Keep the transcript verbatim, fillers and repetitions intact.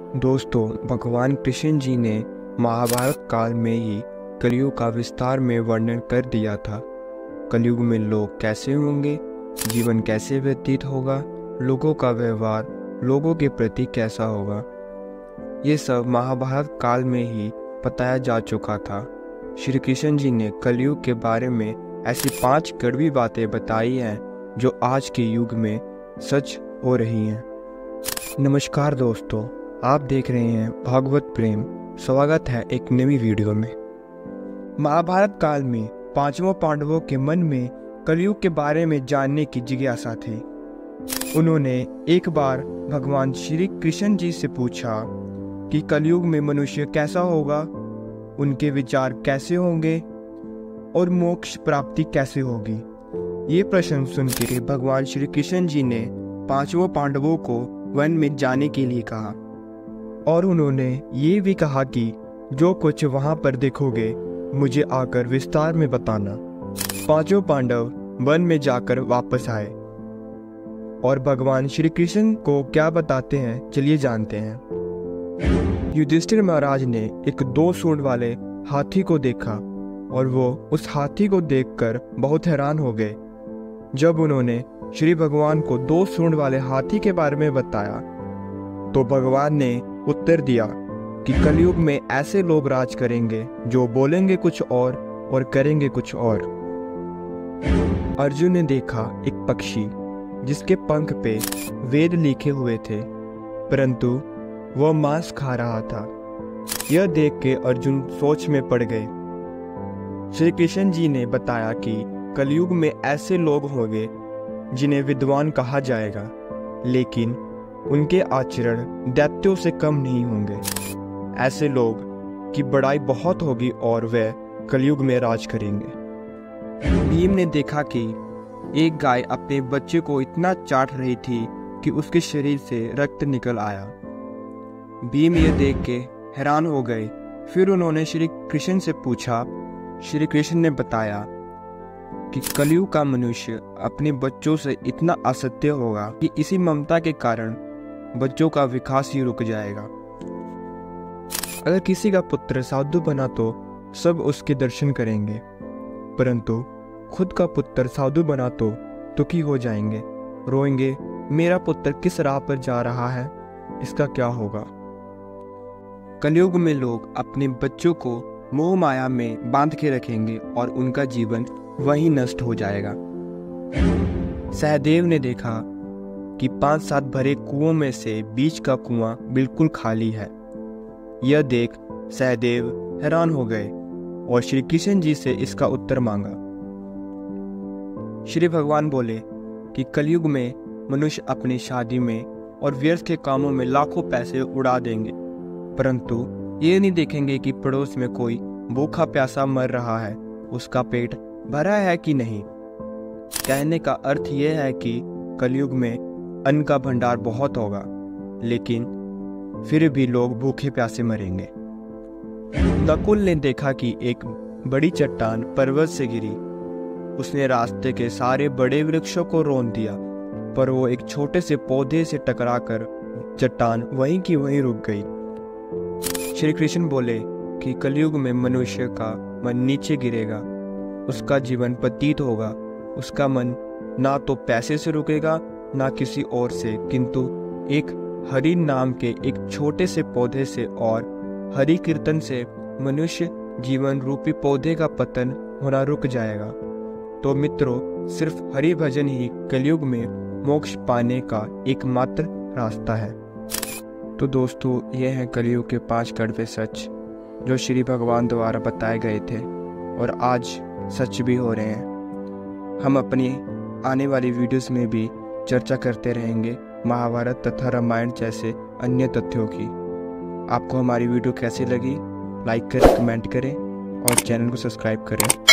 दोस्तों, भगवान कृष्ण जी ने महाभारत काल में ही कलयुग का विस्तार में वर्णन कर दिया था। कलयुग में लोग कैसे होंगे, जीवन कैसे व्यतीत होगा, लोगों का व्यवहार लोगों के प्रति कैसा होगा, ये सब महाभारत काल में ही बताया जा चुका था। श्री कृष्ण जी ने कलयुग के बारे में ऐसी पांच कड़वी बातें बताई हैं जो आज के युग में सच हो रही हैं। नमस्कार दोस्तों, आप देख रहे हैं भागवत प्रेम। स्वागत है एक नई वीडियो में। महाभारत काल में पांचों पांडवों के मन में कलयुग के बारे में जानने की जिज्ञासा थी। उन्होंने एक बार भगवान श्री कृष्ण जी से पूछा कि कलयुग में मनुष्य कैसा होगा, उनके विचार कैसे होंगे और मोक्ष प्राप्ति कैसे होगी। ये प्रश्न सुनकर भगवान श्री कृष्ण जी ने पांचों पांडवों को वन में जाने के लिए कहा और उन्होंने ये भी कहा कि जो कुछ वहां पर देखोगे मुझे आकर विस्तार में बताना। पांचों पांडव वन में जाकर वापस आए और भगवान श्री कृष्ण को क्या बताते हैं चलिए जानते हैं। युधिष्ठिर महाराज ने एक दो सूंड वाले हाथी को देखा और वो उस हाथी को देखकर बहुत हैरान हो गए। जब उन्होंने श्री भगवान को दो सूंड वाले हाथी के बारे में बताया तो भगवान ने उत्तर दिया कि कलयुग में ऐसे लोग राज करेंगे जो बोलेंगे कुछ और और करेंगे कुछ और। अर्जुन ने देखा एक पक्षी जिसके पंख पे वेद लिखे हुए थे, परंतु वह मांस खा रहा था। यह देख के अर्जुन सोच में पड़ गए। श्री कृष्ण जी ने बताया कि कलयुग में ऐसे लोग होंगे जिन्हें विद्वान कहा जाएगा, लेकिन उनके आचरण दैत्यों से कम नहीं होंगे। ऐसे लोग की बड़ाई बहुत होगी और वे कलयुग में राज करेंगे। भीम ने देखा कि एक गाय अपने बच्चे को इतना चाट रही थी कि उसके शरीर से रक्त निकल आया। भीम यह देख के हैरान हो गए। फिर उन्होंने श्री कृष्ण से पूछा। श्री कृष्ण ने बताया कि कलयुग का मनुष्य अपने बच्चों से इतना असत्य होगा कि इसी ममता के कारण बच्चों का विकास ही रुक जाएगा। अगर किसी का पुत्र साधु बना तो सब उसके दर्शन करेंगे, परंतु खुद का पुत्र साधु बना तो दुखी हो जाएंगे, रोएंगे, मेरा पुत्र किस राह पर जा रहा है, इसका क्या होगा। कलयुग में लोग अपने बच्चों को मोह माया में बांध के रखेंगे और उनका जीवन वहीं नष्ट हो जाएगा। सहदेव ने देखा कि पांच सात भरे कुओं में से बीच का कुआं बिल्कुल खाली है। यह देख सहदेव हैरान हो गए और श्री कृष्ण जी से इसका उत्तर मांगा। श्री भगवान बोले कि कलयुग में मनुष्य अपनी शादी में और व्यर्थ के कामों में लाखों पैसे उड़ा देंगे, परंतु ये नहीं देखेंगे कि पड़ोस में कोई भूखा प्यासा मर रहा है, उसका पेट भरा है कि नहीं। कहने का अर्थ यह है कि कलयुग में अन्न का भंडार बहुत होगा, लेकिन फिर भी लोग भूखे प्यासे मरेंगे। नकुल ने देखा कि एक बड़ी चट्टान पर्वत से गिरी। उसने रास्ते के सारे बड़े वृक्षों को रौंद दिया, पर वो एक छोटे से पौधे से टकराकर चट्टान वहीं की वहीं रुक गई। श्री कृष्ण बोले कि कलयुग में मनुष्य का मन नीचे गिरेगा, उसका जीवन पतित होगा, उसका मन ना तो पैसे से रुकेगा ना किसी और से, किंतु एक हरि नाम के एक छोटे से पौधे से और हरि कीर्तन से मनुष्य जीवन रूपी पौधे का पतन होना रुक जाएगा। तो मित्रों, सिर्फ हरि भजन ही कलयुग में मोक्ष पाने का एकमात्र रास्ता है। तो दोस्तों, ये हैं कलयुग के पांच कड़वे सच जो श्री भगवान द्वारा बताए गए थे और आज सच भी हो रहे हैं। हम अपनी आने वाली वीडियोस में भी चर्चा करते रहेंगे महाभारत तथा रामायण जैसे अन्य तथ्यों की। आपको हमारी वीडियो कैसी लगी, लाइक करें, कमेंट करें और चैनल को सब्सक्राइब करें।